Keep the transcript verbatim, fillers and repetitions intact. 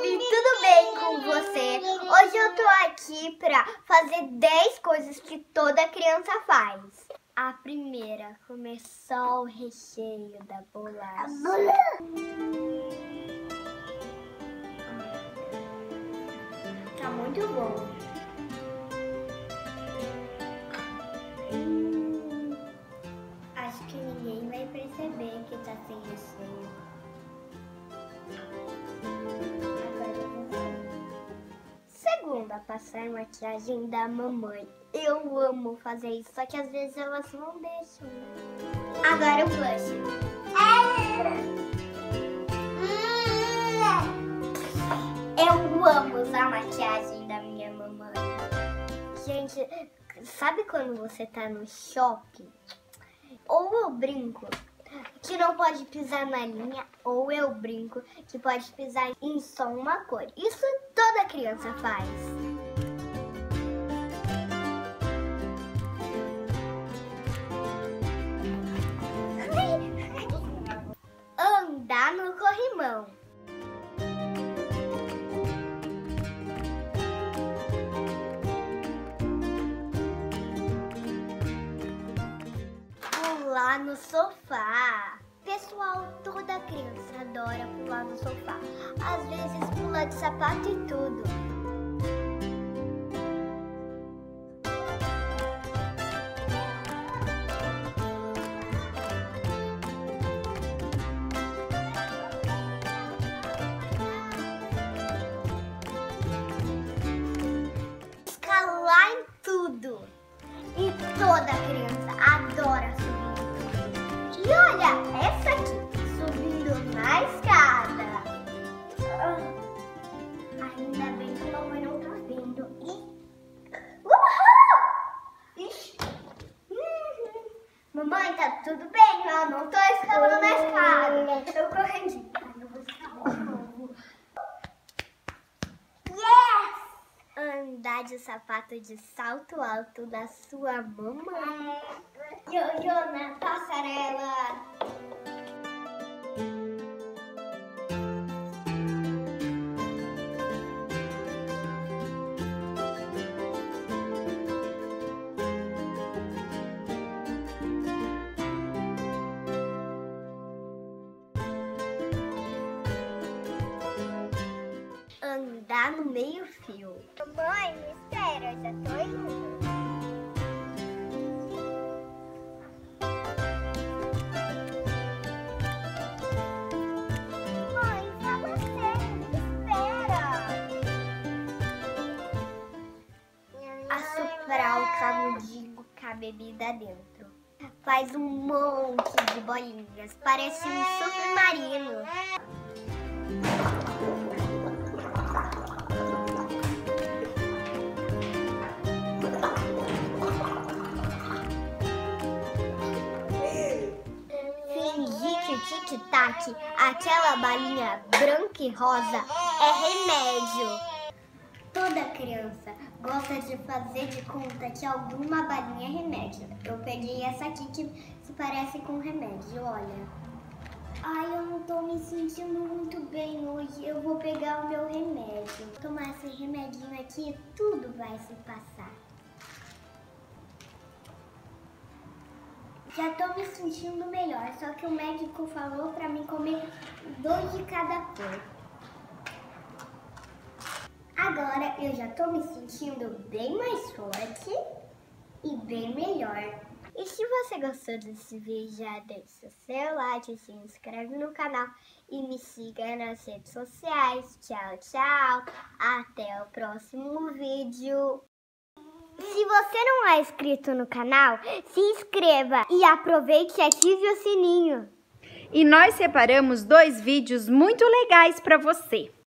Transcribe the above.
YouTube, tudo bem com você? Hoje eu tô aqui pra fazer dez coisas que toda criança faz. A primeira, começar o recheio da bolacha. Tá muito bom. Hum, acho que ninguém vai perceber que tá sem recheio. Segunda, passar maquiagem da mamãe. Eu amo fazer isso, só que às vezes elas não deixam. Agora o blush. Eu amo usar a maquiagem da minha mamãe. Gente, sabe quando você tá no shopping? Ou eu brinco que não pode pisar na linha, ou eu brinco que pode pisar em só uma cor. Isso toda criança faz. Andar no corrimão. Pular no sofá. Pessoal, toda criança adora pular no sofá. Às vezes pula de sapato e tudo. Escalar em tudo. E toda criança adora subir. E olha, essa aqui, subindo na escada. Ah, ainda bem que a mamãe não tá vendo. E... Uhul! Ixi. Uhum. Mamãe, tá tudo bem, eu não tô escalando na escada. Eu correndi. Ai, eu vou escalar de novo. Yes! Andar de sapato de salto alto da sua mamãe. Yo-yo na passarela. Andar no meio fio. Mãe, me espera, eu já tô indo. Mãe, fala sério, me espera. Assoprar o canudinho com a bebida dentro. Faz um monte de bolinhas, parece um submarino. Tic-tac, aquela balinha branca e rosa é remédio. Toda criança gosta de fazer de conta que alguma balinha é remédio. Eu peguei essa aqui que se parece com remédio, olha. Ai, eu não tô me sentindo muito bem hoje. Eu vou pegar o meu remédio. Tomar esse remedinho aqui e tudo vai se passar. Já tô me sentindo melhor, só que o médico falou pra mim comer dois de cada cor. Agora eu já tô me sentindo bem mais forte e bem melhor. E se você gostou desse vídeo, já deixa seu like, se inscreve no canal e me siga nas redes sociais. Tchau, tchau. Até o próximo vídeo. Se você não é inscrito no canal, se inscreva e aproveite e ative o sininho. E nós separamos dois vídeos muito legais para você.